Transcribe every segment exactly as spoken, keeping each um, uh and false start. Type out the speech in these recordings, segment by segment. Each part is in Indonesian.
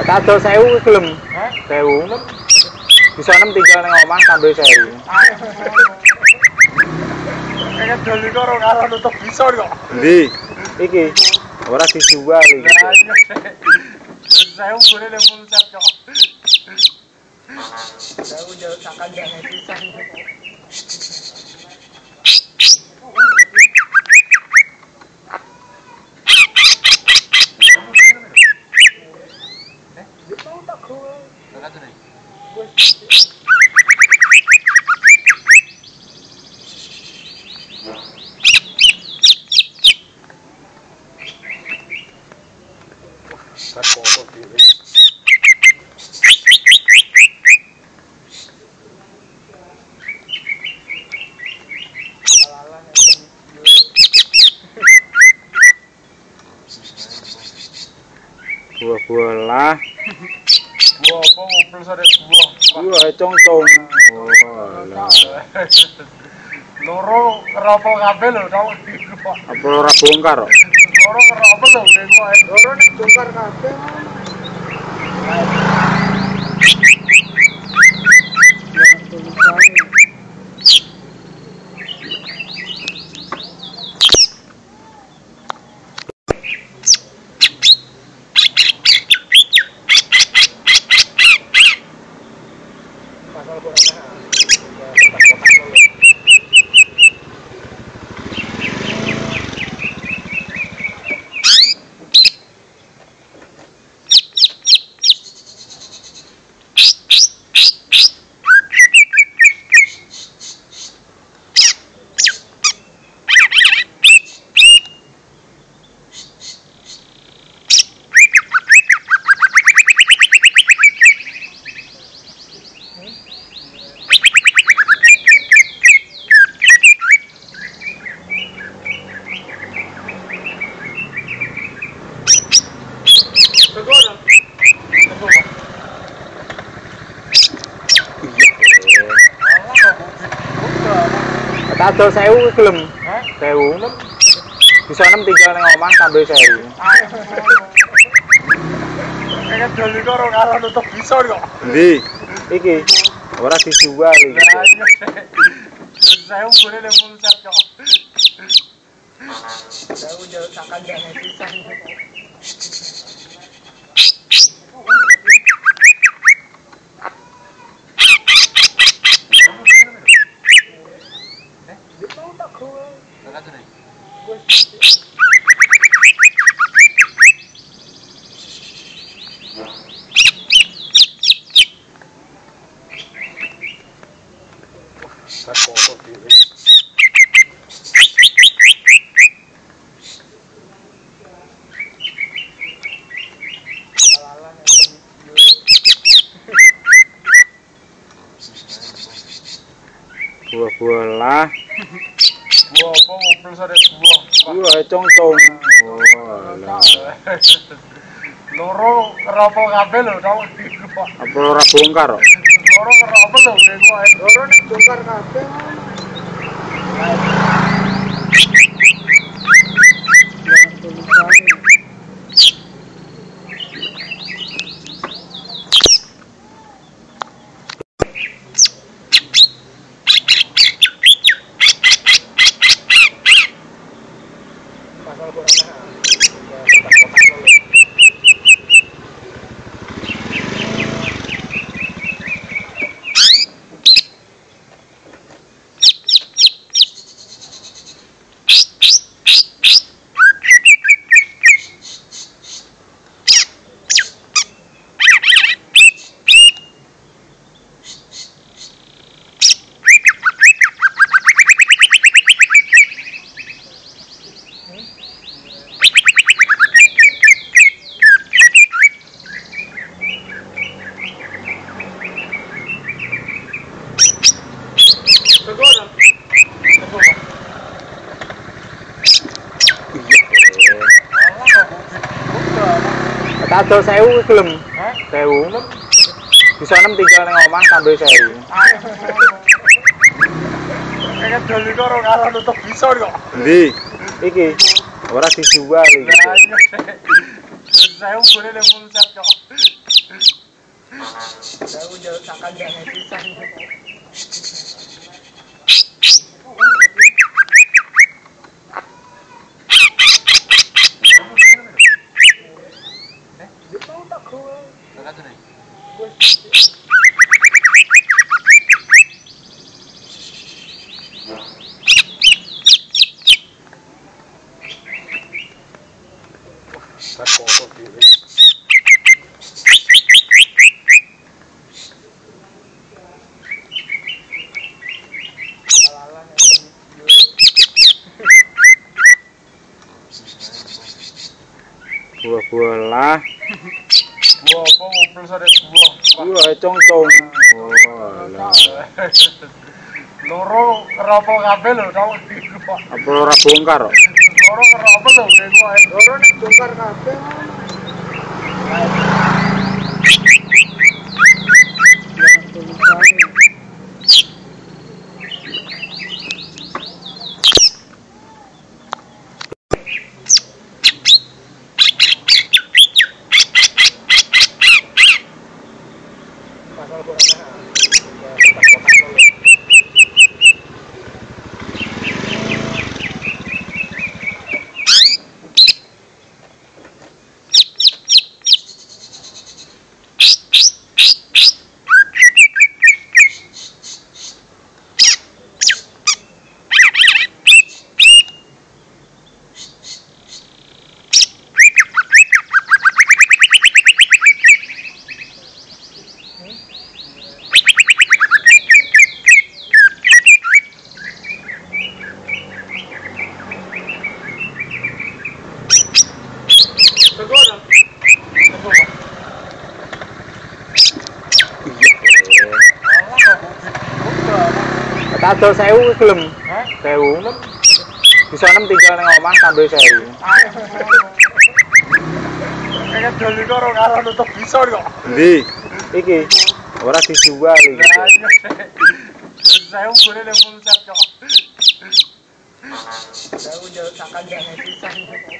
Tak adol sewu gelem. Sewu. Bisa nem tinggal nang omah sambil sewu. Kayak dol iku ora karo nutup bisa kok. Endi? Iki. Ora dijual iki. Sewu boleh le full set kok. Sewu jauh sakan jangan pisan. Buah-buah lah. Buah apa ngumpul sare buah. Buah congcong. Oh, lah. Loro keropo kabeh lho tau. Apa ora bongkar kok? Loro keropo lho kowe ae. Loro nek bongkar kabeh. Pasal corona. Tak adol sewu gelem. Sewu. Bisa nem tinggal nang omah sambil sewu. Kayak dol iku ora karo nutup bisa kok. Endi? Iki. Ora dijual iki. Sewu boleh le full set kok. Sewu jauh sakan jangan pisan. Buah-buah lah. Buah apa ngumpul sare buah. Buah congcong. Oh, lah. Loro keropo kabeh lho tau. Apa ora bongkar kok? Loro keropo lho kowe ae. Loro nek bongkar kabeh. Pasal corona. Tak adol sewu gelem. Sewu. Bisa nem tinggal nang omah sambil sewu. Kayak dol iku ora karo nutup bisa kok. Endi? Iki. Ora dijual iki. Saya ukur dia full set kok. Saya udah takkan jangan pisang. Saya foto diri. Buah-buah lah. Buah apa mobil saya buah. Buah congcong. Oh, lah. Loro rapol kabeh lho tau. Apa ora bongkar kok? Loro rapol lho kayak gua. Loro nek bongkar kabeh. Pasal borana. Sekolah. Sekolah. Tak adol sewu gelem. Hah? Sewu. Bisa nem tinggal ning omah sambil sewu. Kayak doli karo karo nutup bisa kok. Endi? Iki ora dijual iki. Lah iya. Saya ukur dia full set kok. Saya udah takkan jangan pisang.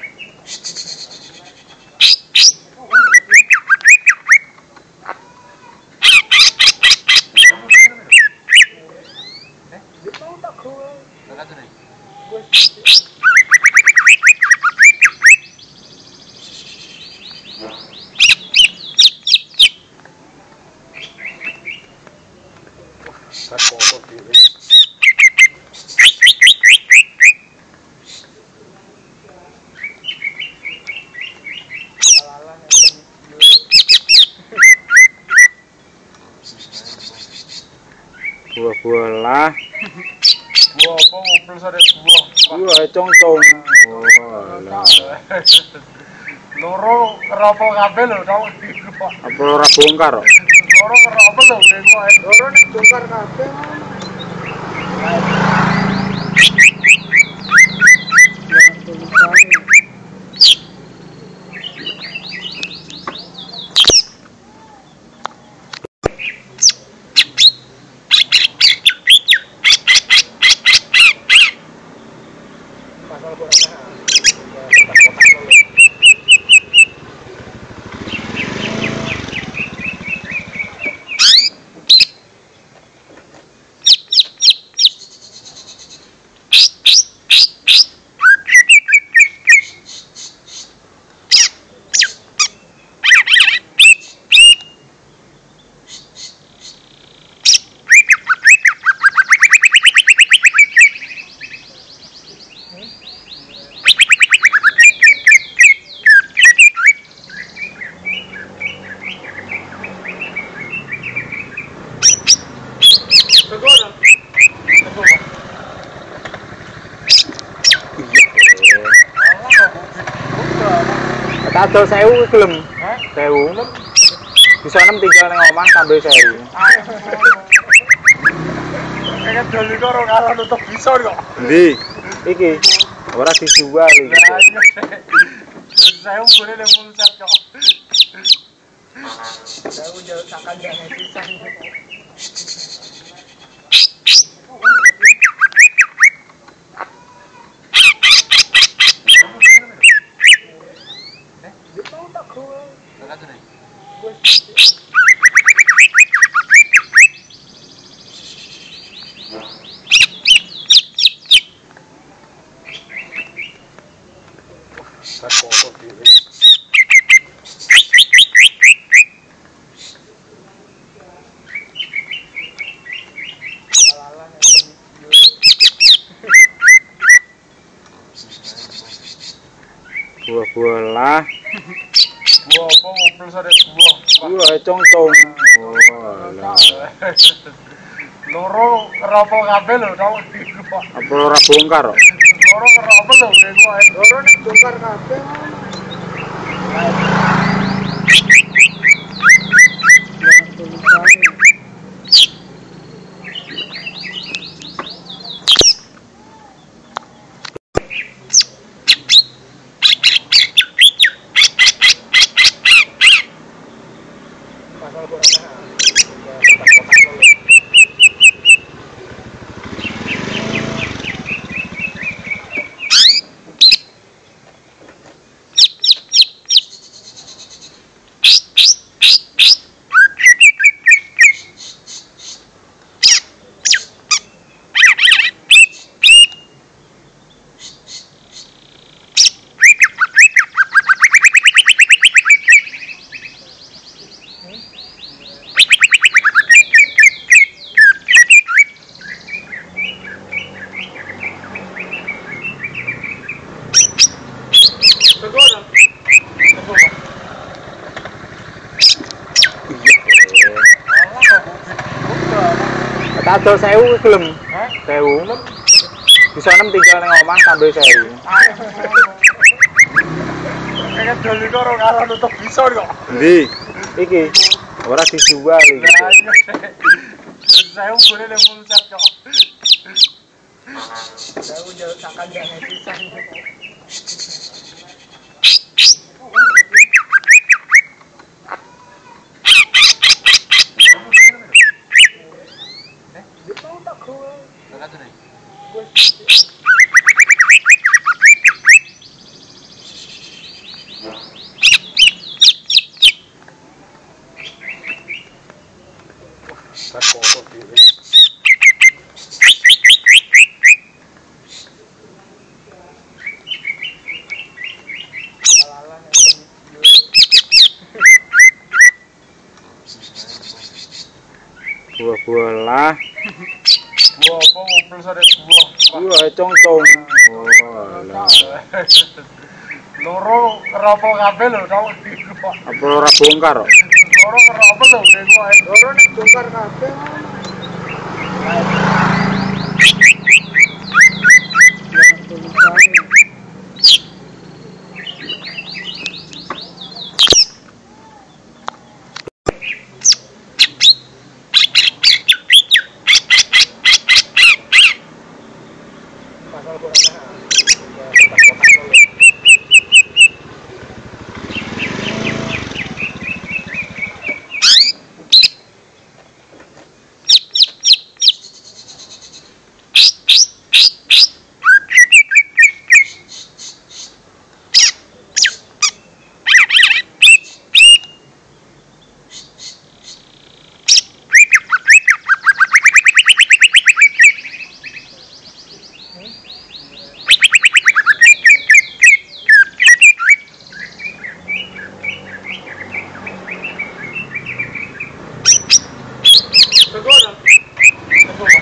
Saya foto diri. Buah-buah lah. Buah apa mobil saya buah. Buah congcong. Oh, lah. Loro rapol kabeh lho tau. Apa ora bongkar kok? Loro rapol lho kayak gua. Loro nek bongkar kabeh. Pasal borana. Sekolah. Sekolah. Tak adol sewu gelem. Hah? Sewu. Bisa nem tinggal ning omah sambil sewu. Kayak doli karo karo nutup bisa kok. Endi? Iki ora dijual iki. Lah iya. Saya ukur dia full set kok. Saya udah takkan jangan pisang. Eh? Buah-buah lah. Buah apa mobil sare buah. Buah congcong. Oh, lah. Loro ngerapel kabeh lho tau. Apa ora bongkar kok? Loro ngerapel lho nek wae. Loro nek bongkar kabeh. Pasal corona. Sekolah. Sekolah. Tak adol sewu gelem. Hah? Sewu. Bisa enam tinggal ning omah sambil sewu. Kayak doli karo karo nutup bisa kok. Endi? Iki. Ora dijual iki. Lah iya. Saya boleh le full set kok. Saya udah sakan jangan pisan. Buah-buah lah. Buah apa mobil sare buah. Buah congcong. Oh, lah. Loro ngerapel kabeh lho tau. Apa ora bongkar kok? Loro ngerapel lho nek wae. Loro nek bongkar kabeh. Pasal corona. Sekolah. Sekolah.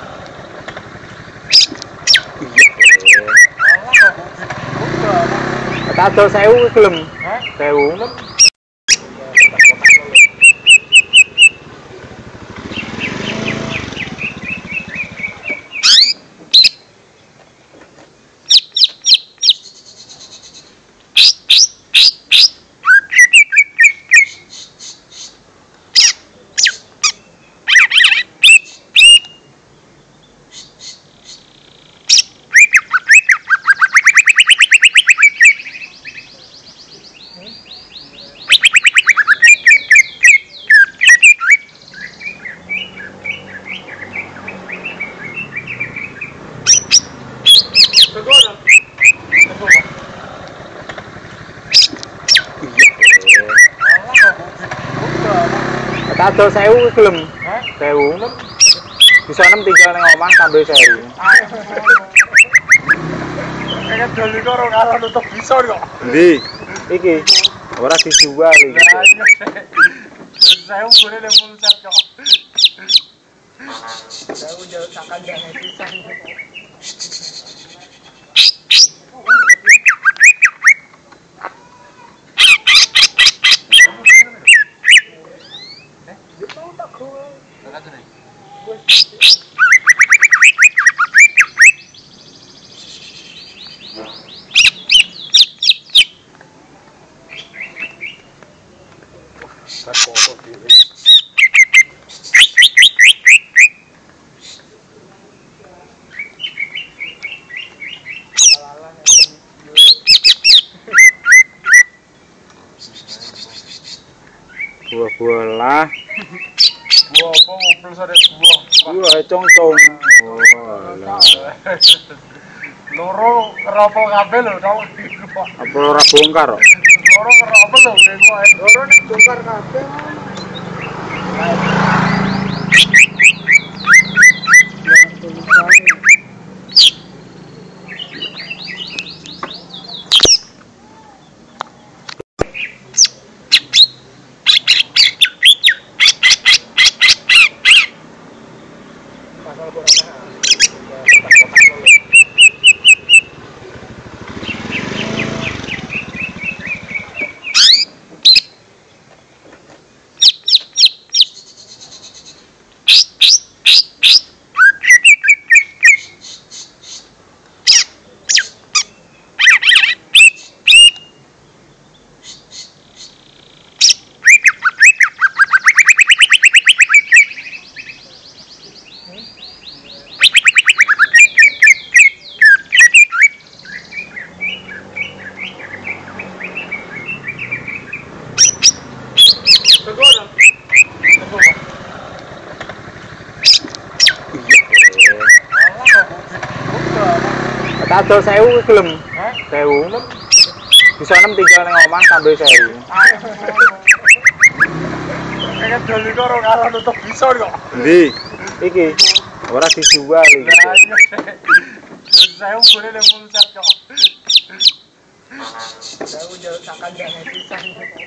Tak adol sewu gelem. Hah? Sewu. Tak adol sewu gelem. Hah? Sewu. Bisa nem tinggal ning omah sambil sewu. Kayak dol iku ora karo nutup bisa kok. Endi? Iki. Ora dijual iki. Saya boleh le full set kok. Saya udah sakan jangan pisan. Buah-buah lah. Buah apa ngobrol sare buah. Buah congcong. Oh, lah. Loro ngerapel kabeh lho, tau. Apa ora bongkar kok? Loro ngerapel lho kayak gua. Loro nek bongkar kabeh. Pasal corona. Sekolah. Tak adol sewu gelem. Hah? Sewu. Bisa nem tinggal ning omah sambil sewu. Kayak dol iku ora karo nutup bisa kok. Endi? Iki. Ora dijual iki. Saya boleh le full set kok. Saya udah sakan jangan pisan.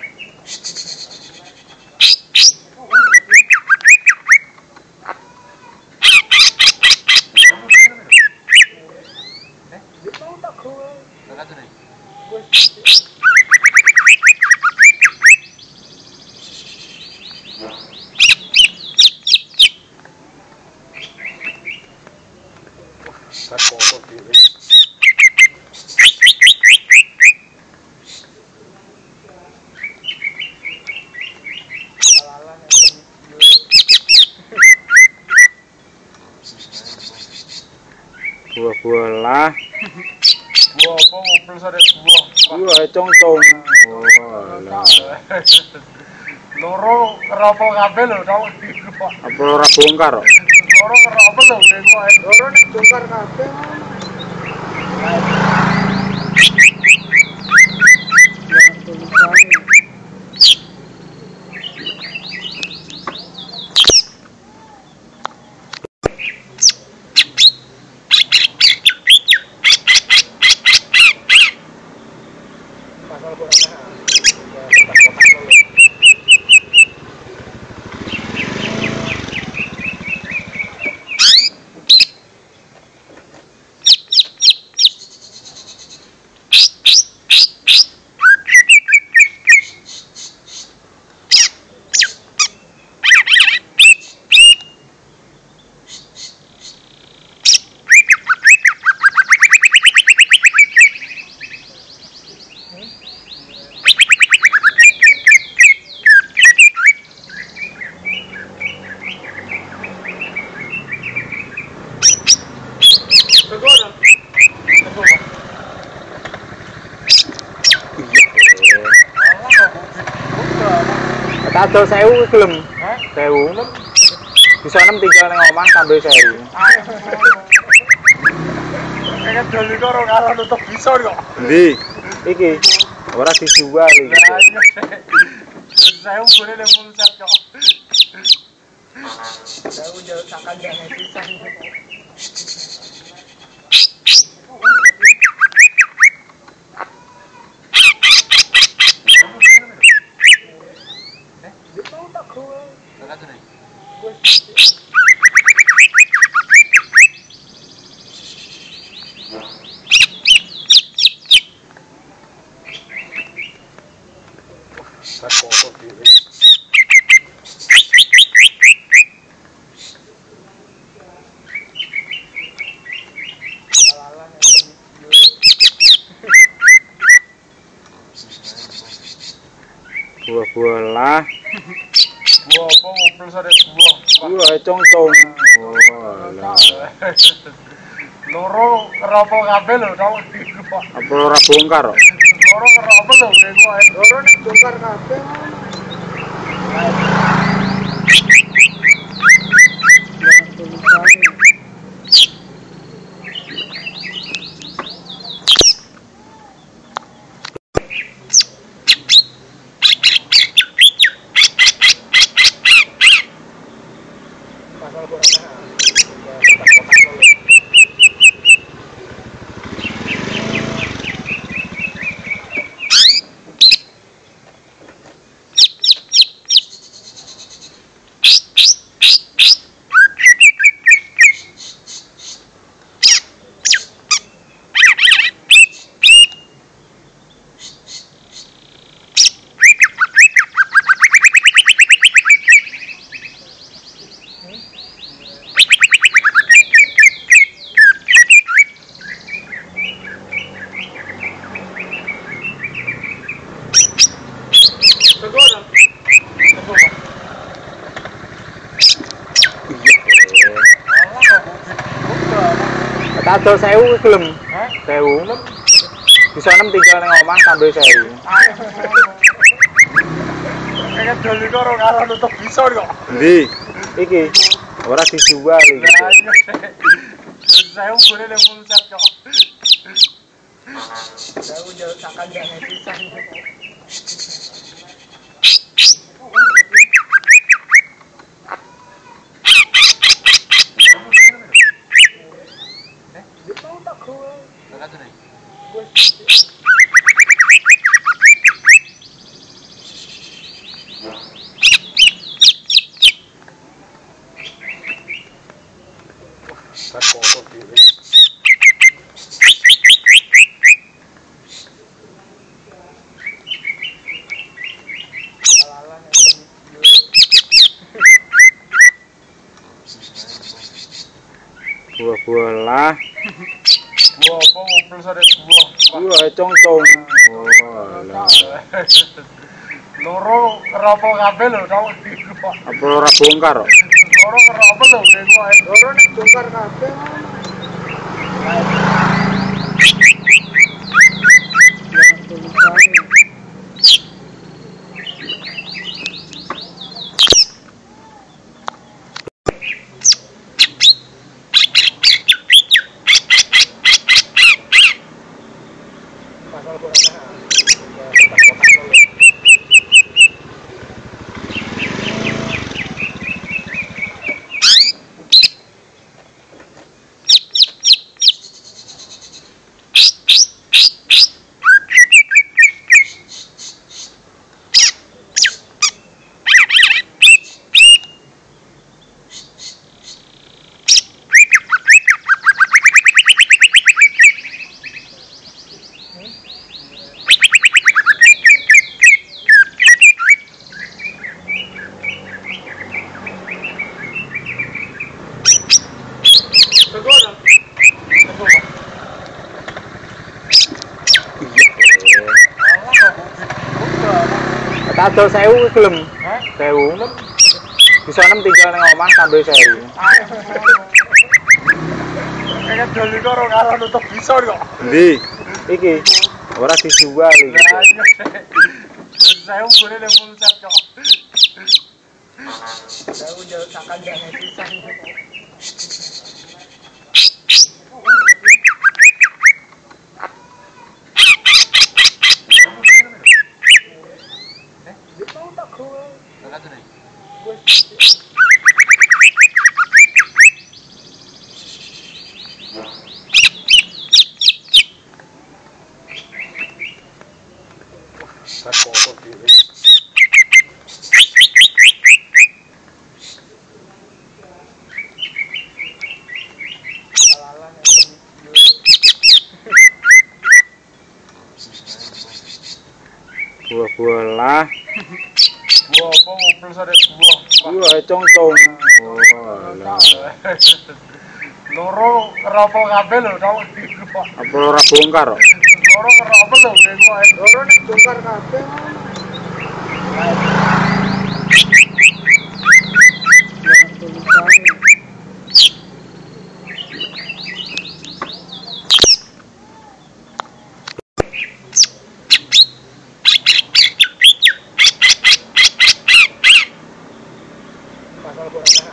Buah-buah lah. Buah apa ngobrol sare buah. Buah congcong. Oh, lah. Loro ngerapel kabeh lho, tau. Apa ora bongkar kok? Loro ngerapel lho kayak gua. Loro nek bongkar kabeh. Pasal corona. Sekolah. Sekolah. Tak adol sewu gelem. Hah? Sewu. Bisa nem tinggal ning omah sambil sewu. Kayak dol iku ora karo nutup bisa kok. Endi? Iki. Ora dijual iki. Saya boleh le full set kok. Saya udah takkan jangan pisang. Saya foto diri. Buah-buah lah. Buah apa mobil sare buah. Buah congcong. Oh, lah. Loro ngeropo kabeh lho, tau. Apa ora bongkar kok? Loro ngeropo lho, kowe. Loro nek bongkar kabeh. Pasal corona. Teguran. Teguran. Tak adol sewu gelem. Hah? Sewu. Bisa nem tinggal ning omah sambil sewu. Kayak dol iku ora karo nutup bisa kok. Endi? Iki ora dijual iki. Lah iya. Saya boleh level chat kok. Saya udah takkan jangan pisang. Saya foto diri. Buah-buah lah. Buah apa mobil sare buah. Buah congcong. Oh, lah. Loro ngeropo kabeh lho, tau. Apa ora bongkar kok? Loro ngeropo lho, kowe. Loro nek bongkar kabeh. Pasal corona. Teguran. Teguran. Tak adol sewu gelem. Hah? Sewu. Bisa nem tinggal ning omah sambil sewu. Kayak dol iku ora karo nutup bisa kok. Endi? Iki ora dijual iki. Lah iya. Saya boleh level chat kok. Saya udah takkan jangan pisang. Eh? Dia tahu tak kowe. Enggak tahu nih. Gue Saya foto dhewe. Buah-buah lah. Buah apa mobil sare buah. Buah congcong. Oh, lah. Loro ngerapel kabeh lho, tau. Apa ora bongkar kok? Loro ngerapel lho nek wae. Loro nek bongkar kabeh. Pasal borana.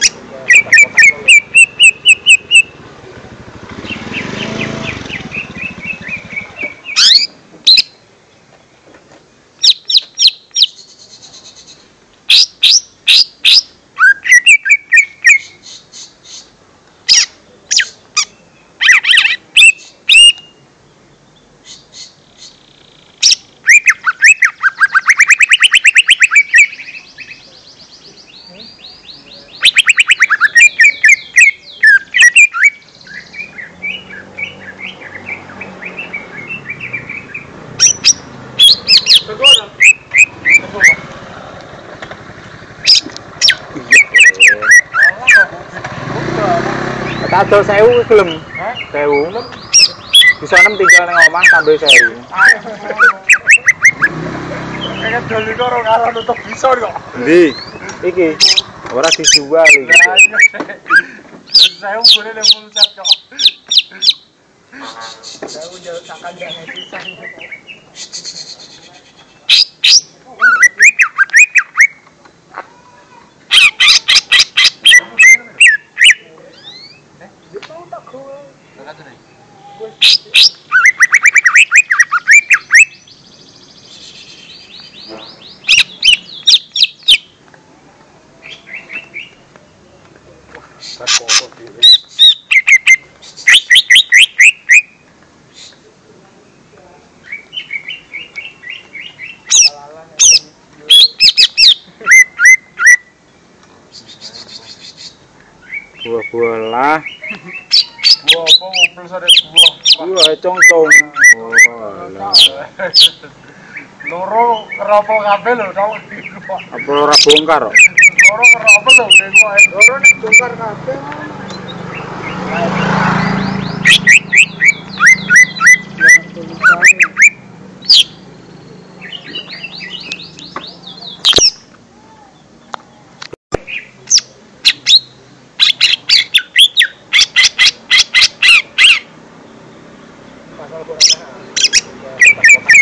Segera. Segera. Tak adol sewu gelem. Hah? Sewu. Bisa enam tinggal ning omah sambil sewu. Kayak doli karo karo nutup bisa kok. Endi? Iki. Ora dijual iki. Lah iya. Saya boleh le full set kok. Saya udah sakan jangan pisan. Saya foto dhewe. Buah-buah lah. Buah apa mobil sare buah. Buah congcong. Oh, lah. Loro ngerapel kabeh lho, tau. Apa ora bongkar kok? Loro ngerapel lho nek wae. Loro nek bongkar kabeh. Pasal borana.